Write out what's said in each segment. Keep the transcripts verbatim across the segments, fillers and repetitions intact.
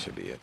should be it.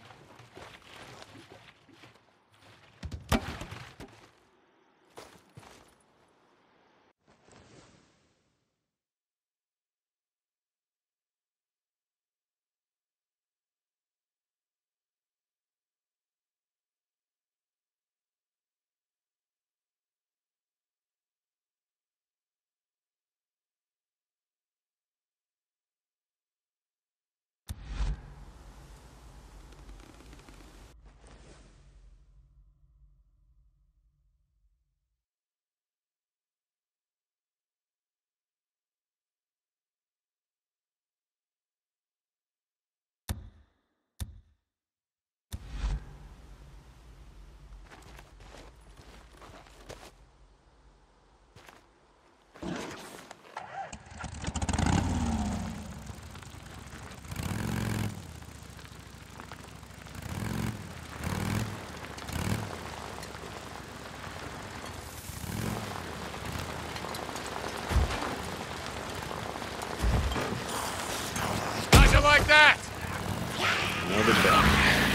Like that! Another bell.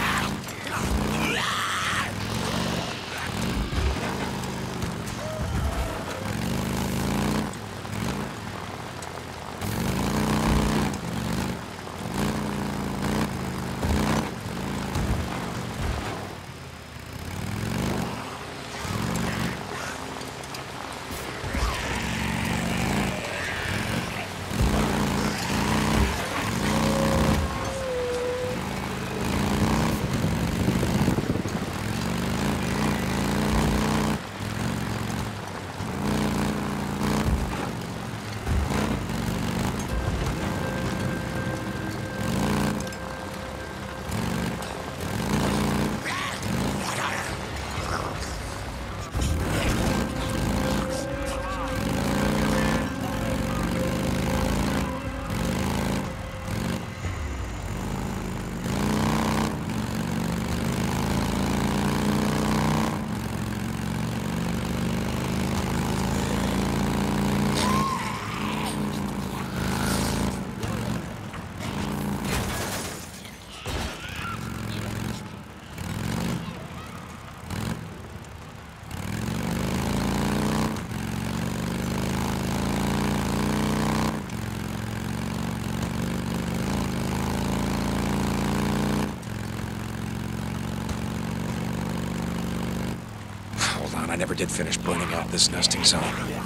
I never did finish burning out this nesting zone.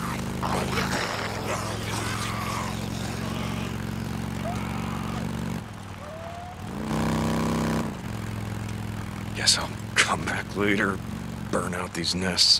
Guess I'll come back later, burn out these nests.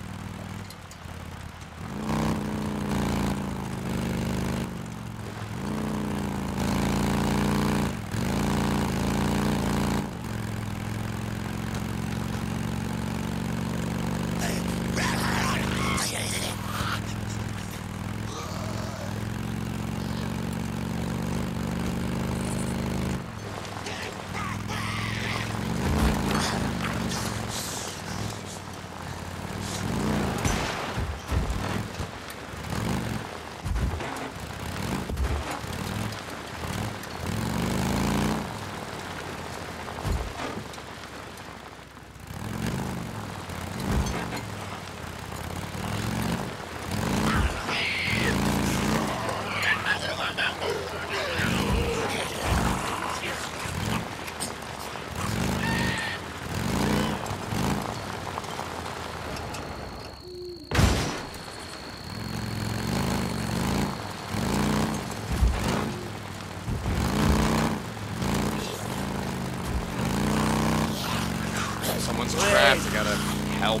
Someone's trapped, I gotta help.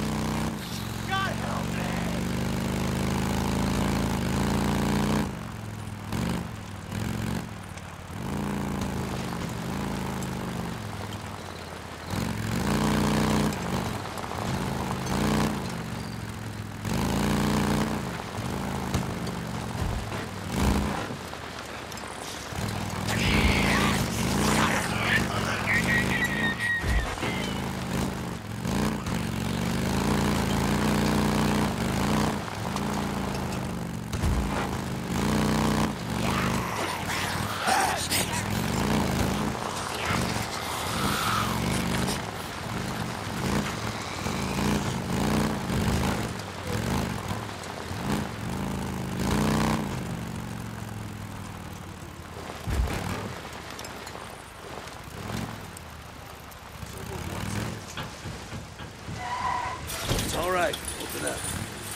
All right, open up.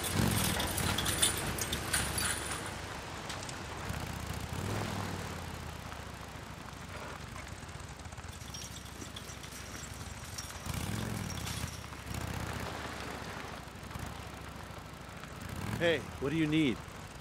Hey, what do you need?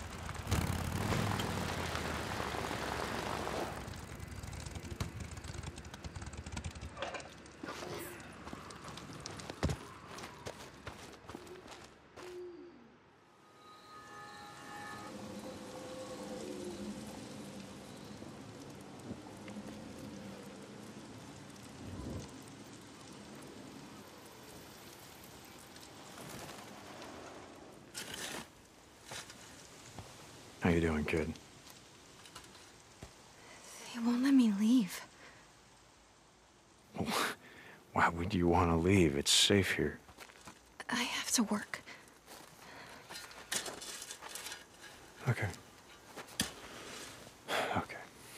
How you doing, kid? They won't let me leave. Why would you want to leave? It's safe here. I have to work. Okay. Okay.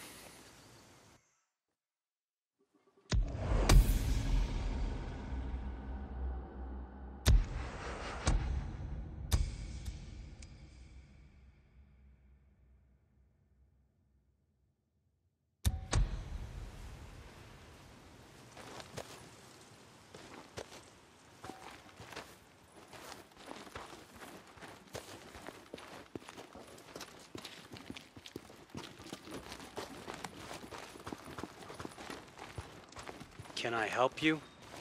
Can I help you?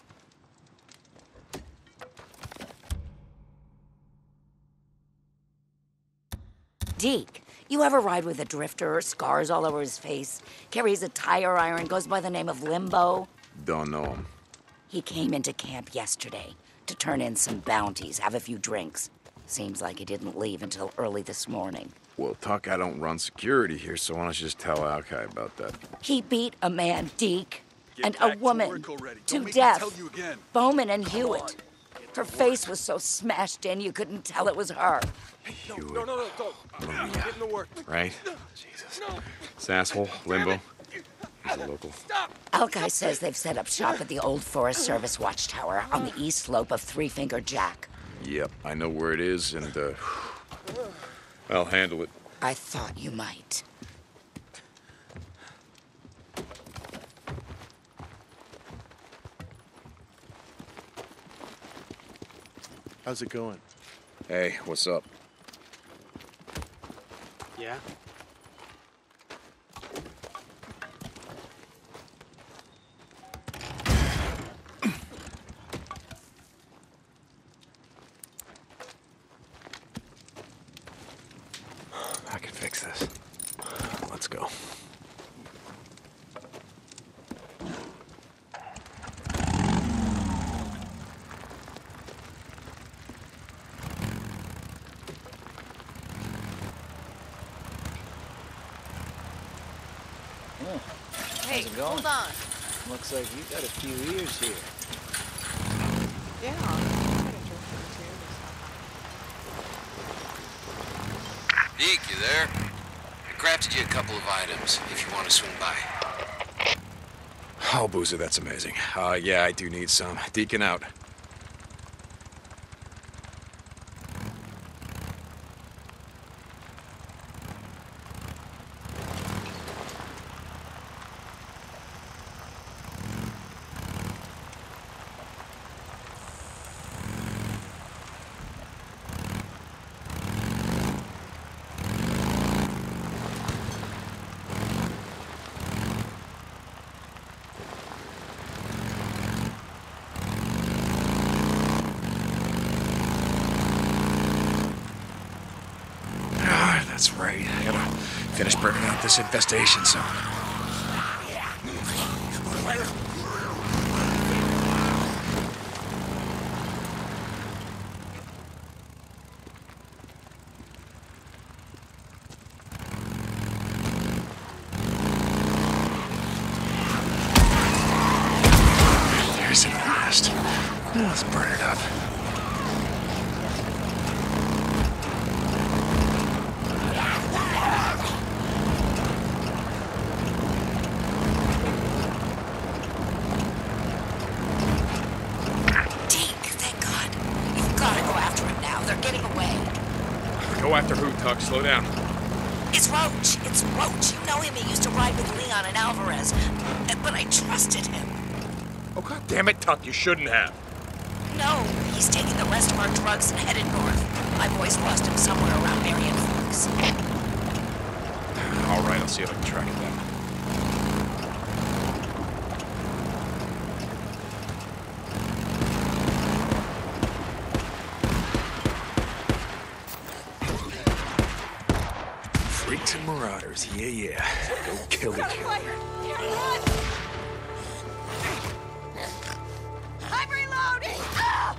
Deke, you ever ride with a drifter, scars all over his face, carries a tire iron, goes by the name of Limbo? Don't know him. He came into camp yesterday to turn in some bounties, have a few drinks. Seems like he didn't leave until early this morning. Well, Tuck, I don't run security here, so why don't you just tell Alki about that? He beat a man, Deke, Get and back a to woman work already. to Don't make me death. tell you again. Bowman and Hewitt. Her face was so smashed in you couldn't tell it was her. No, no, no, no, don't. Get in the work. Right? Jesus. This asshole, Limbo. He's a local. Stop! Alki says they've set up shop at the old Forest Service watchtower on the east slope of Three Finger Jack. Yep, I know where it is, and, uh... I'll handle it. I thought you might. How's it going? Hey, what's up? Yeah? I can fix this. Let's go. Hey, hold on. Looks like you got a few ears here. Yeah. I got a drifter too, so- Deke, you there? I crafted you a couple of items if you want to swing by. Oh, Boozer, that's amazing. Uh, yeah, I do need some. Deacon out. That's right. I gotta finish burning out this infestation zone. There's an nest. Let's burn it up. Deke, thank God. You've got Go after who, Tuck? Slow down. It's Roach. It's Roach. You know him. He used to ride with Leon and Alvarez. But I trusted him. Oh, God damn it, Tuck. You shouldn't have. No, he's taking the rest of our drugs and headed north. My boys lost him somewhere around Marion Forks. All right, I'll see if I can track it down. Freaks and marauders, yeah, yeah. Go kill each other. I'm reloading! Ah!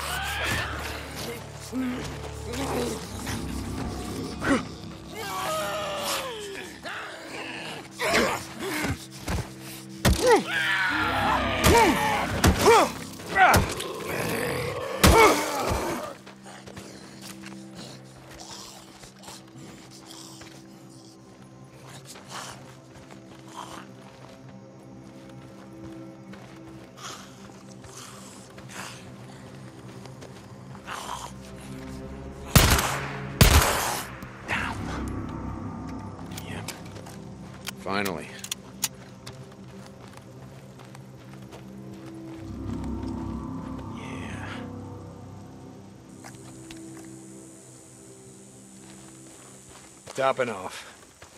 Finally. Yeah. Topping off.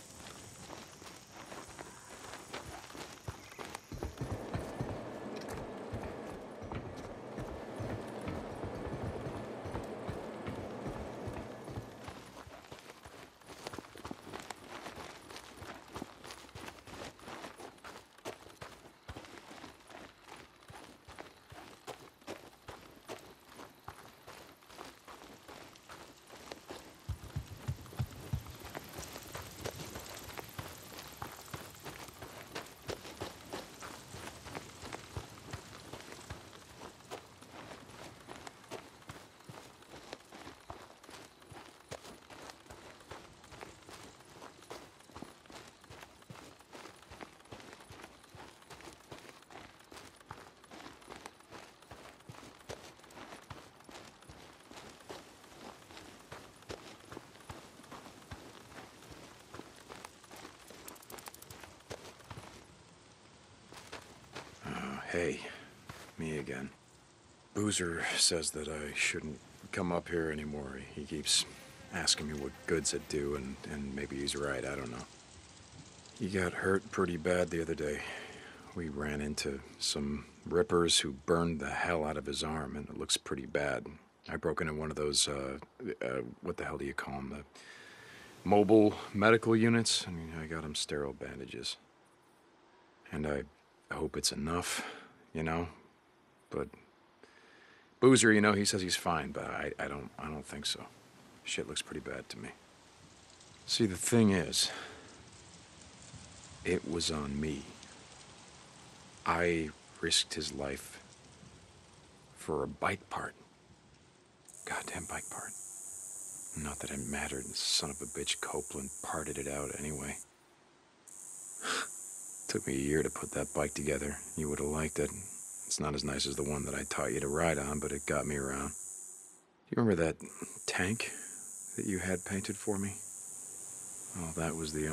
Hey, me again. Boozer says that I shouldn't come up here anymore. He keeps asking me what good's it do, and, and maybe he's right, I don't know. He got hurt pretty bad the other day. We ran into some rippers who burned the hell out of his arm, and it looks pretty bad. I broke into one of those, uh, uh, what the hell do you call them? The mobile medical units? I mean, I got him sterile bandages. And I hope it's enough, you know? But Boozer, you know, he says he's fine, but I, I don't I don't think so. Shit looks pretty bad to me. See, the thing is, it was on me. I risked his life for a bike part. Goddamn bike part. Not that it mattered, son of a bitch Copeland parted it out anyway. Took me a year to put that bike together. You would have liked it. It's not as nice as the one that I taught you to ride on, but it got me around. You remember that tank that you had painted for me? Well, that was the only...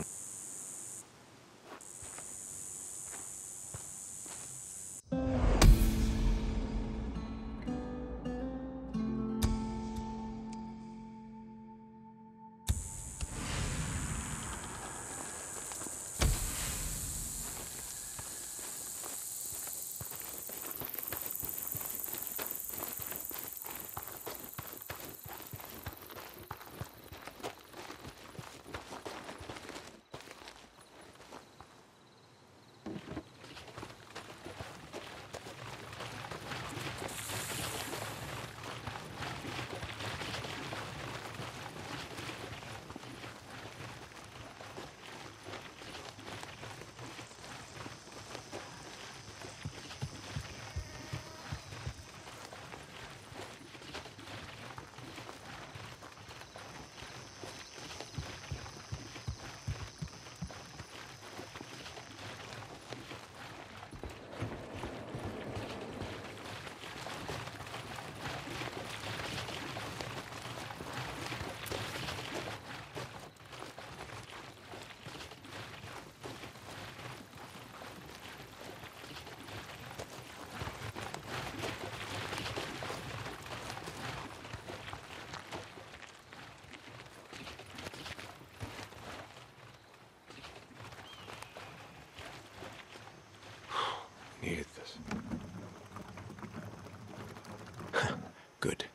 Good.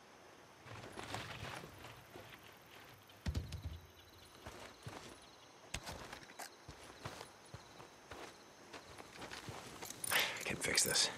I can fix this.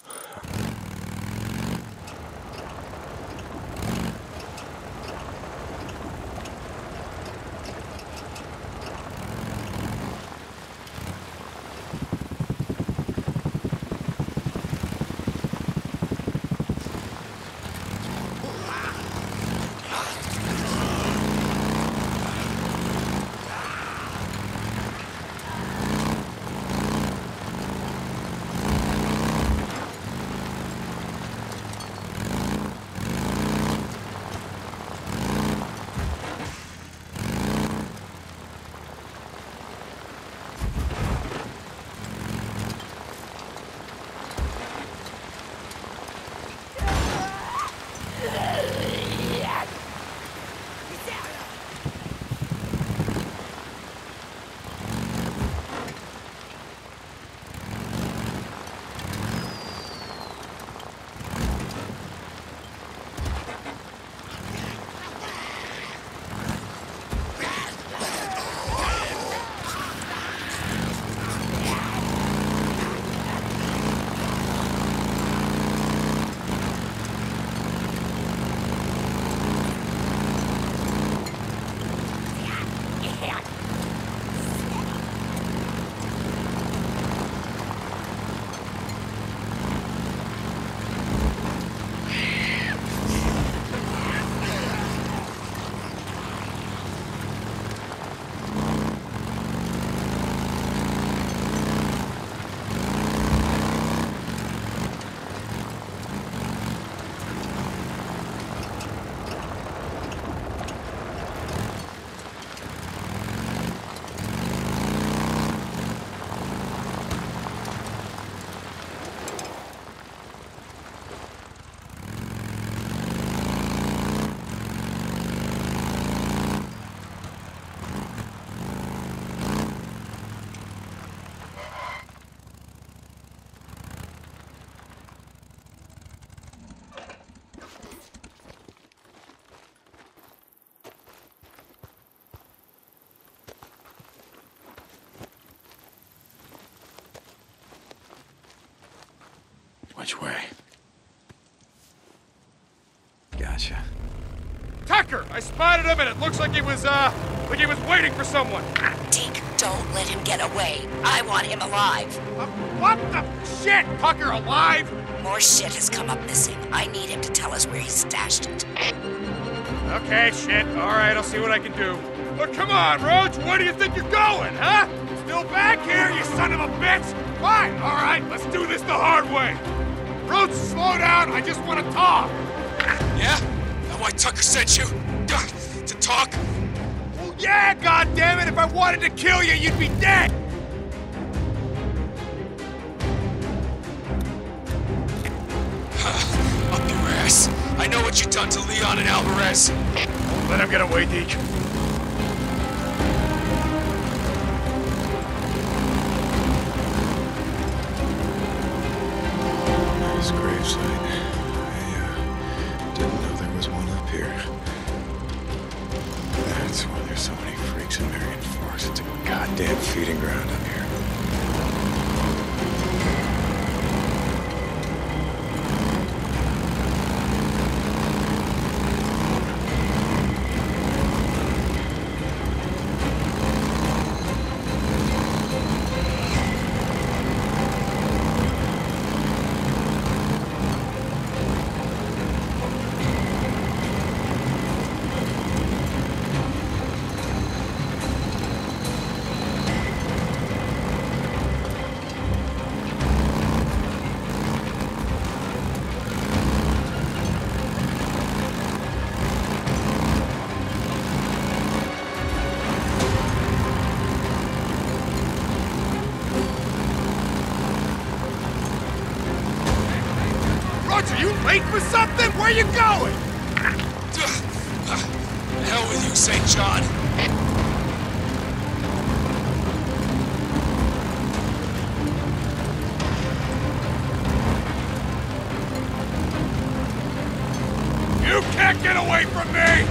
Which way? Gotcha. Tucker! I spotted him and it looks like he was, uh, like he was waiting for someone. Deke, don't let him get away. I want him alive. Uh, what the shit? Tucker alive? More shit has come up missing. I need him to tell us where he stashed it. Okay, shit. All right, I'll see what I can do. But come on, Roach, where do you think you're going, huh? Still back here, you son of a bitch? Fine, all right, let's do this the hard way. Roach, slow down, I just want to talk. Yeah? That why Tucker sent you? Ugh, to talk? Well, yeah, goddammit, if I wanted to kill you, you'd be dead. Up your ass. I know what you've done to Leon and Alvarez. Let him get away, Deke. Nice gravesite. I uh, didn't know there was one up here. That's why there's so many freaks in Marion Forest. It's a goddamn feeding ground up here. Are you late for something? Where you going? The hell with you, Saint John. You can't get away from me!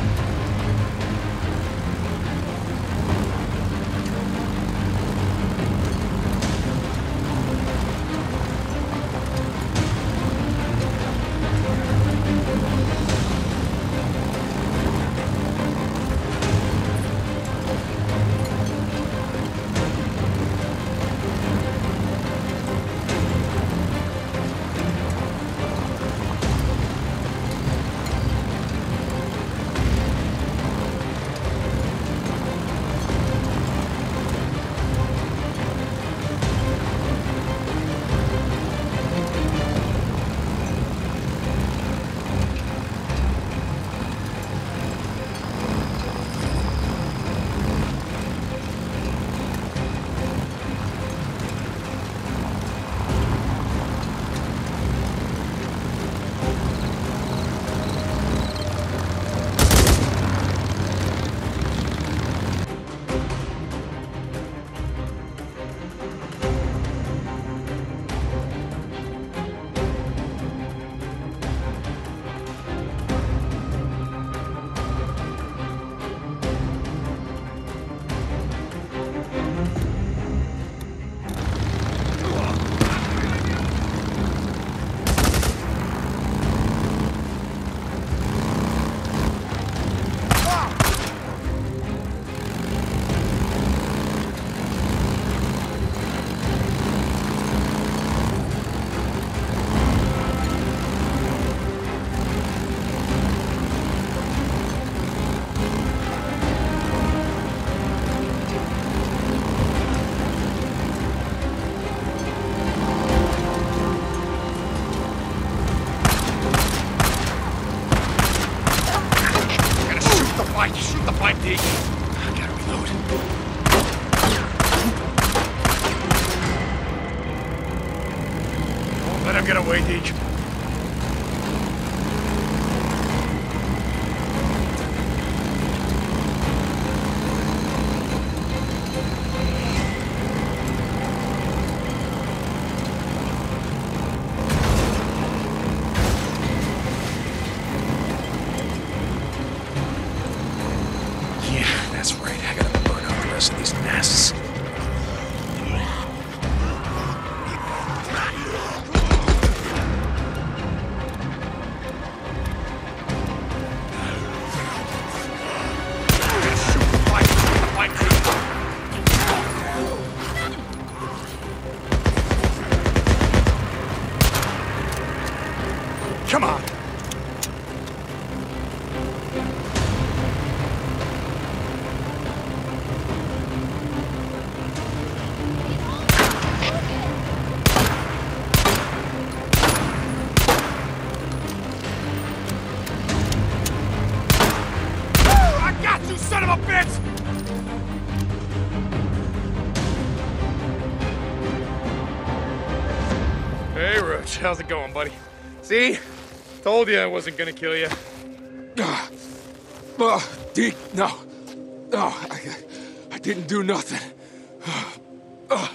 Let him get away, Deke. Yeah, that's right. I gotta burn out the rest of these nests. Come on! I got you, son of a bitch! Hey, Roach, how's it going, buddy? See? Told you I wasn't gonna kill you. Uh, uh, Deke, no. No, I, I didn't do nothing. Uh,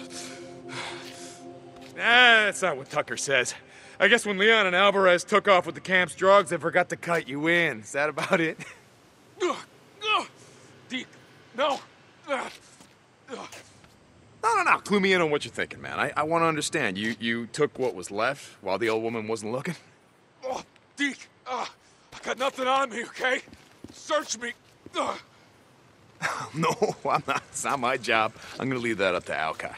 Nah, that's not what Tucker says. I guess when Leon and Alvarez took off with the camp's drugs, they forgot to cut you in. Is that about it? uh, uh, Deke, no. Uh, uh. No, no, no. Clue me in on what you're thinking, man. I, I want to understand. You you took what was left while the old woman wasn't looking? Oh, Deke, uh, I got nothing on me, okay? Search me. Uh. No, I'm not. It's not my job. I'm gonna leave that up to Alkai.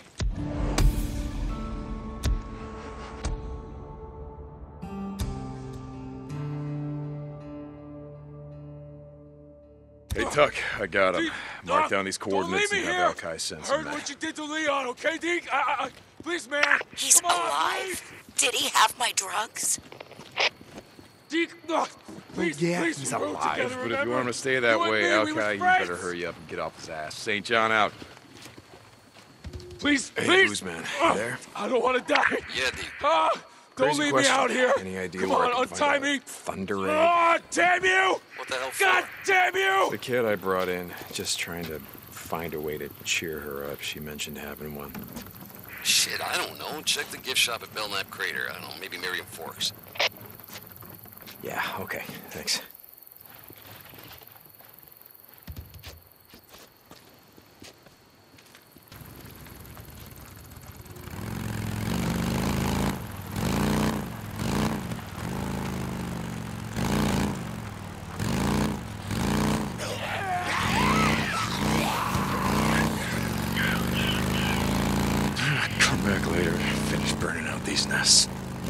Hey, Tuck, I got him. Deke, Mark uh, down these don't coordinates leave and me have here. Alkai send I some heard men. what you did to Leon, okay, Deke? I, I, I, please, man. He's Come on, alive. Did he have my drugs? Deke, uh, please, Yeah, please, he's we rode alive, together, but if you remember? want him to stay that You and way, me, we were Alkai, you friends. better hurry up and get off his ass. Saint John out. Please, Hey, please. Booze Man, Uh, you there? I don't want to die. Yeah, Deke. Ah, don't Crazy leave question. me out here. Any idea Come where I on, can untie find a me. Thunder egg? Ah, damn you! What the hell for? God damn you! The kid I brought in, just trying to find a way to cheer her up. She mentioned having one. Shit, I don't know. Check the gift shop at Belknap Crater. I don't know, maybe Miriam Forks. Yeah, okay, thanks. Come back later, finish burning out these nests.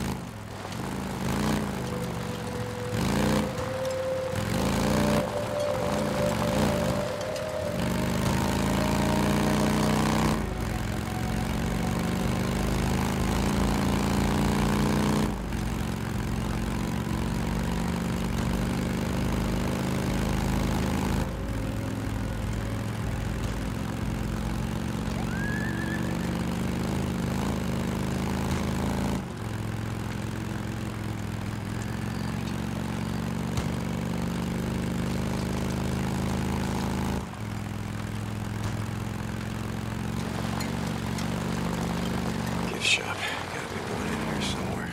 Gift shop. Gotta be one in here somewhere.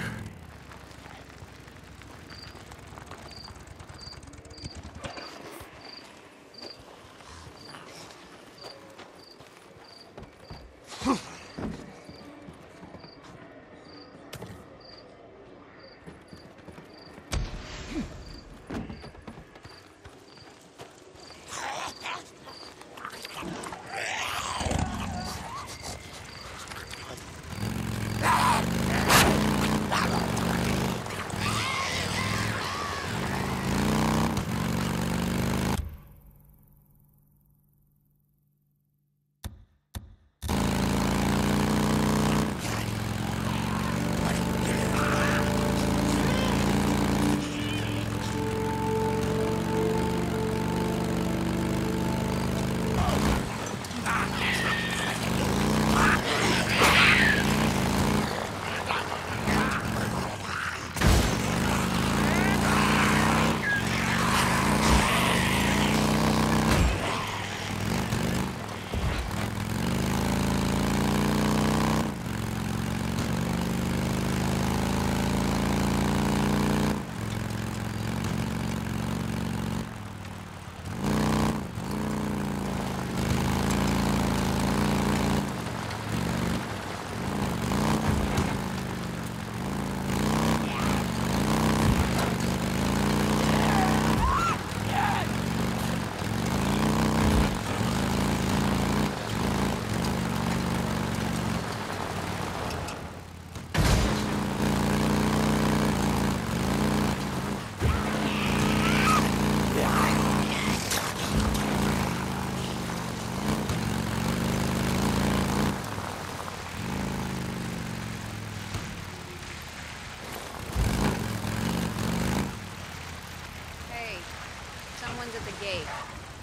Hey, someone's at the gate.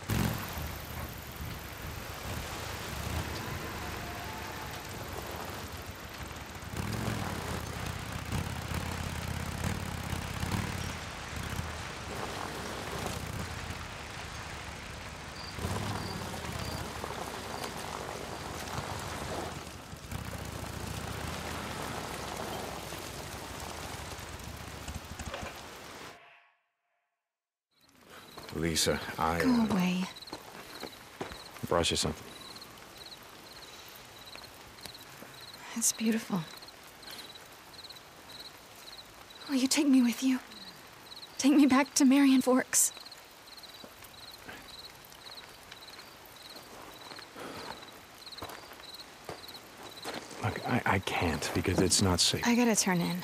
Lisa, I Go uh, away. brought you something. It's beautiful. Will you take me with you? Take me back to Marion Forks. Look, I, I can't because it's not safe. I gotta turn in.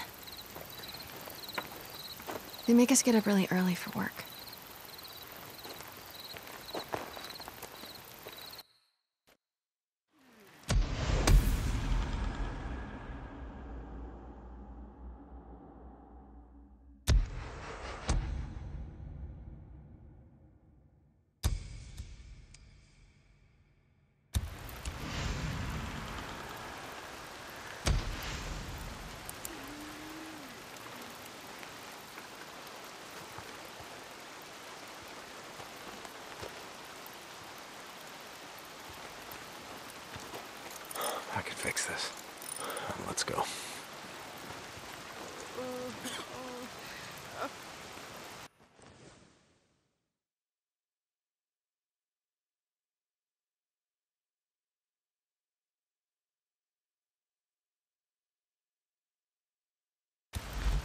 They make us get up really early for work. I can fix this. Let's go.